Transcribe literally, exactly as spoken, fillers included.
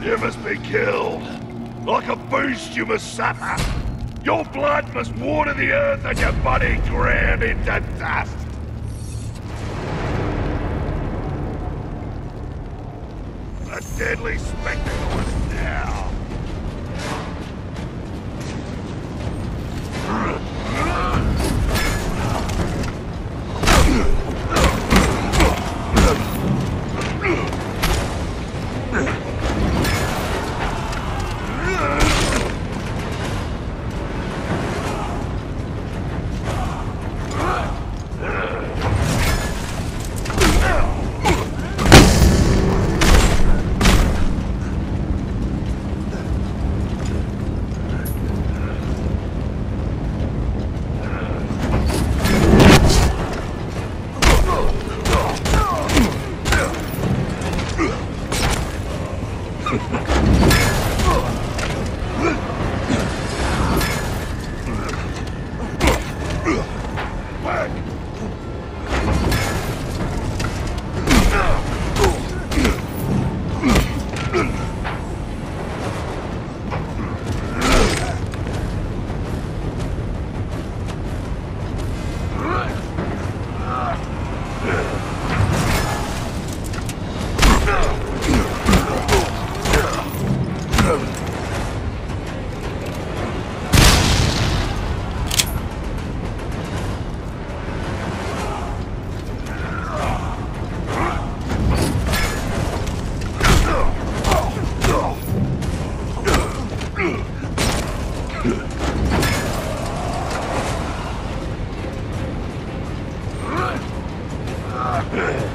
You must be killed. Like a beast you must suffer. Your blood must water the earth and your body ground into dust. A deadly spectacle is now. Ugh.